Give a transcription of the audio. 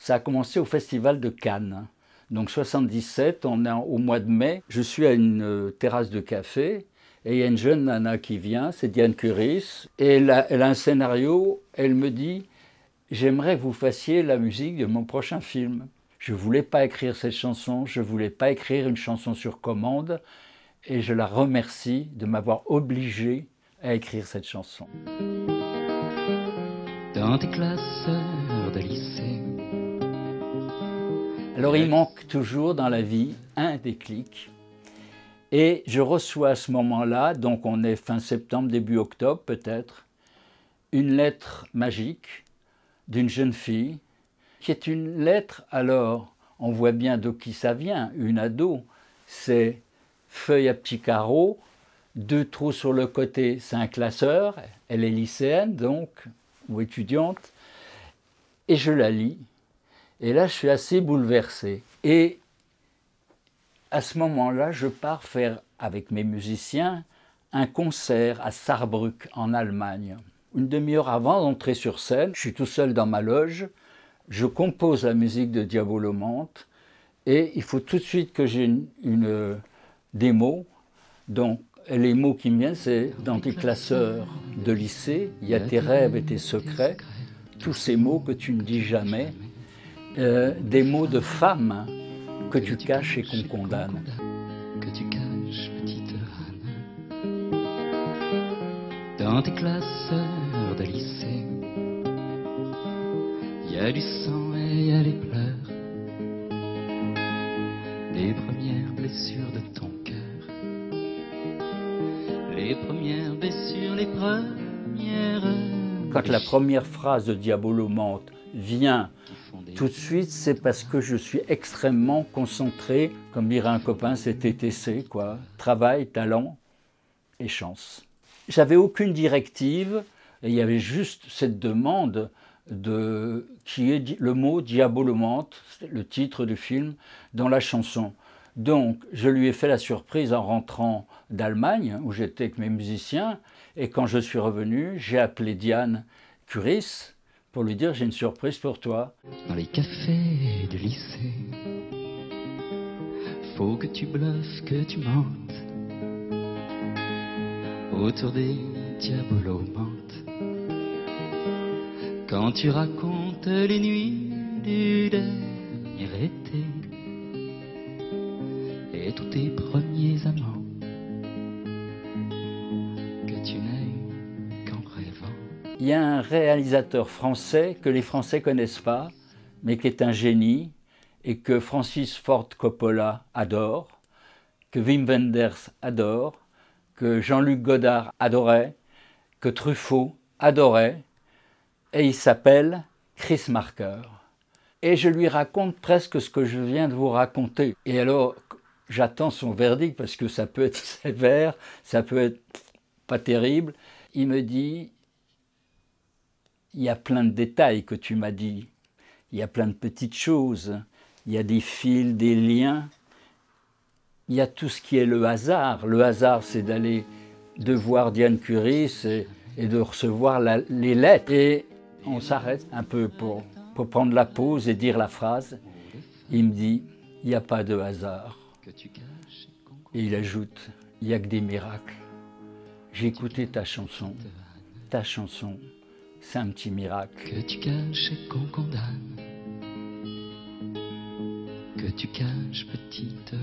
Ça a commencé au Festival de Cannes. Donc 77, on est au mois de mai. Je suis à une terrasse de café et il y a une jeune nana qui vient, c'est Diane Curis. Et elle a un scénario, elle me dit « J'aimerais que vous fassiez la musique de mon prochain film ». Je ne voulais pas écrire cette chanson, je ne voulais pas écrire une chanson sur commande. Et je la remercie de m'avoir obligé à écrire cette chanson. Dans tes classeurs de lycée. Alors il manque toujours dans la vie un déclic. Et je reçois à ce moment-là, donc on est fin septembre, début octobre peut-être, une lettre magique d'une jeune fille, qui est une lettre, alors on voit bien de qui ça vient, une ado, c'est feuille à petits carreaux, 2 trous sur le côté, c'est un classeur, elle est lycéenne donc, ou étudiante, et je la lis, et là je suis assez bouleversé. Et à ce moment-là, je pars faire avec mes musiciens un concert à Saarbrück en Allemagne. Une demi-heure avant d'entrer sur scène, je suis tout seul dans ma loge, je compose la musique de Diabolomante, et il faut tout de suite que j'ai une démo. Donc les mots qui me viennent, c'est dans tes classeurs de lycée, il y a tes rêves et tes secrets, tous ces mots que tu ne dis jamais, des mots de femme que tu caches et qu'on condamne. Que tu caches, petite Anne. Dans tes classeurs de lycée, il y a du sang et il y a les pleurs, les premières blessures de ton cœur. Les premières blessures, les premières... Quand la première phrase de Diabolomante vient tout de suite, c'est parce que je suis extrêmement concentré, comme dirait un copain, c'est TTC, quoi. Travail, talent et chance. J'avais aucune directive, et il y avait juste cette demande qui est le mot Diabolomante, le titre du film, dans la chanson. Donc, je lui ai fait la surprise en rentrant d'Allemagne, où j'étais avec mes musiciens, et quand je suis revenu, j'ai appelé Diane Curis pour lui dire « j'ai une surprise pour toi ». Dans les cafés du lycée, faut que tu bluffes, que tu mentes, autour des Diabolomantes. Quand tu racontes les nuits du dernier été, et tous tes premiers amants que tu n'as eu qu'en rêvant. Il y a un réalisateur français que les Français ne connaissent pas, mais qui est un génie, et que Francis Ford Coppola adore, que Wim Wenders adore, que Jean-Luc Godard adorait, que Truffaut adorait, et il s'appelle Chris Marker. Et je lui raconte presque ce que je viens de vous raconter. Et alors, j'attends son verdict parce que ça peut être sévère, ça peut être pas terrible. Il me dit, il y a plein de détails que tu m'as dit, il y a plein de petites choses, il y a des fils, des liens, il y a tout ce qui est le hasard. Le hasard, c'est de voir Diane Curis et de recevoir les lettres. Et on s'arrête un peu pour prendre la pause et dire la phrase. Il me dit, il n'y a pas de hasard. Et il ajoute, il n'y a que des miracles. J'ai écouté ta chanson, c'est un petit miracle. Que tu caches et qu'on condamne, que tu caches, petite